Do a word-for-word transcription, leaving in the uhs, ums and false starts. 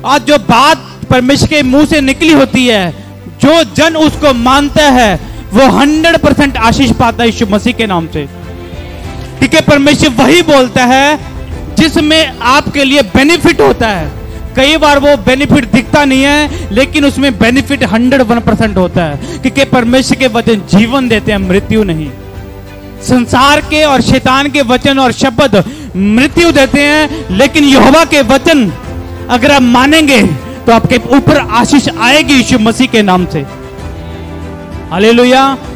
और जो बात परमेश्वर के मुंह से निकली होती है, जो जन उसको मानता है वो हंड्रेड परसेंट आशीष पाता है यीशु मसीह के नाम से। क्योंकि परमेश्वर वही बोलता है जिसमें आपके लिए बेनिफिट होता है। कई बार वो बेनिफिट दिखता नहीं है, लेकिन उसमें बेनिफिट हंड्रेड वन परसेंट होता है, क्योंकि परमेश्वर के वचन जीवन देते हैं, मृत्यु नहीं। संसार के और शैतान के वचन और शब्द मृत्यु देते हैं, लेकिन यहोवा के वचन अगर आप मानेंगे तो आपके ऊपर आशीष आएगी यीशु मसीह के नाम से। हालेलुया।